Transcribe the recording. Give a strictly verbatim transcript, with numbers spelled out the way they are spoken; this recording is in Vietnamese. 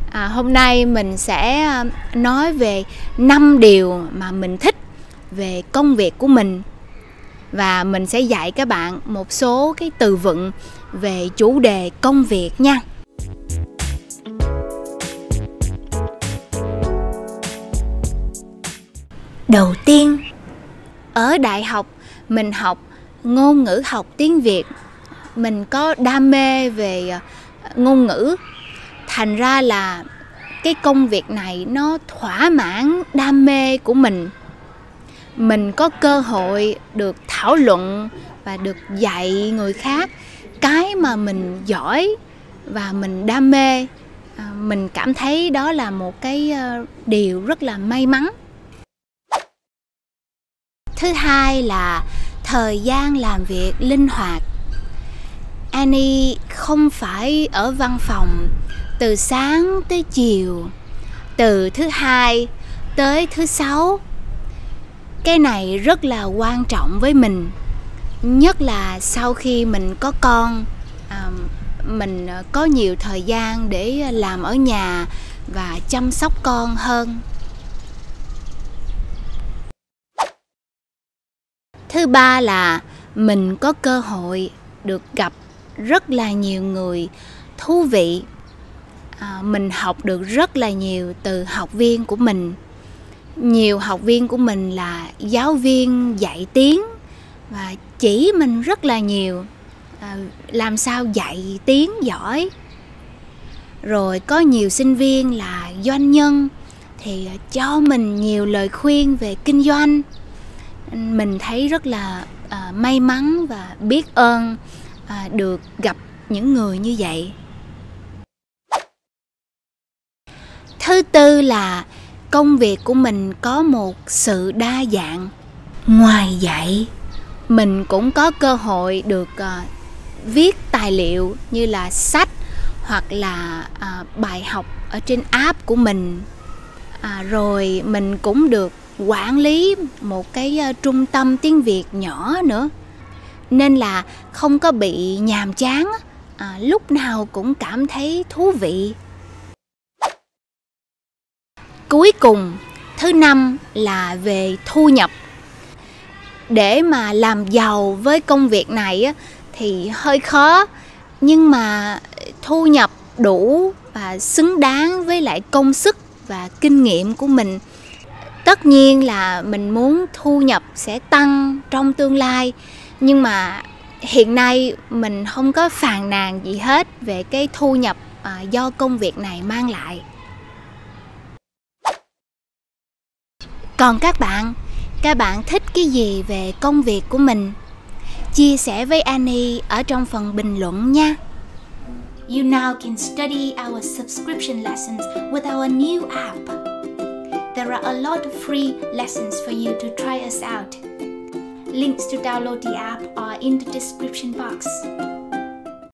À, hôm nay mình sẽ nói về năm điều mà mình thích về công việc của mình. Và mình sẽ dạy các bạn một số cái từ vựng về chủ đề công việc nha. Đầu tiên, ở đại học mình học ngôn ngữ học tiếng Việt. Mình có đam mê về ngôn ngữ. Thành ra là cái công việc này nó thỏa mãn đam mê của mình. Mình có cơ hội được thảo luận và được dạy người khác cái mà mình giỏi và mình đam mê. À, mình cảm thấy đó là một cái điều rất là may mắn. Thứ hai là thời gian làm việc linh hoạt. Annie không phải ở văn phòng từ sáng tới chiều, từ thứ hai tới thứ sáu. Cái này rất là quan trọng với mình, nhất là sau khi mình có con. à, Mình có nhiều thời gian để làm ở nhà và chăm sóc con hơn. Thứ ba là mình có cơ hội được gặp rất là nhiều người thú vị. à, Mình học được rất là nhiều từ học viên của mình. Nhiều học viên của mình là giáo viên dạy tiếng và chỉ mình rất là nhiều à, làm sao dạy tiếng giỏi. Rồi có nhiều sinh viên là doanh nhân thì cho mình nhiều lời khuyên về kinh doanh. Mình thấy rất là à, may mắn và biết ơn à, được gặp những người như vậy. Thứ tư là công việc của mình có một sự đa dạng. Ngoài dạy, mình cũng có cơ hội được uh, viết tài liệu như là sách hoặc là uh, bài học ở trên app của mình. À, rồi mình cũng được quản lý một cái uh, trung tâm tiếng Việt nhỏ nữa. Nên là không có bị nhàm chán, à, lúc nào cũng cảm thấy thú vị. Cuối cùng, thứ năm là về thu nhập. Để mà làm giàu với công việc này thì hơi khó, nhưng mà thu nhập đủ và xứng đáng với lại công sức và kinh nghiệm của mình. Tất nhiên là mình muốn thu nhập sẽ tăng trong tương lai, nhưng mà hiện nay mình không có phàn nàn gì hết về cái thu nhập à, do công việc này mang lại. Còn các bạn, các bạn thích cái gì về công việc của mình? Chia sẻ với Annie ở trong phần bình luận nha. You now can study our subscription lessons with our new app. There are a lot of free lessons for you to try us out. Links to download the app are in the description box.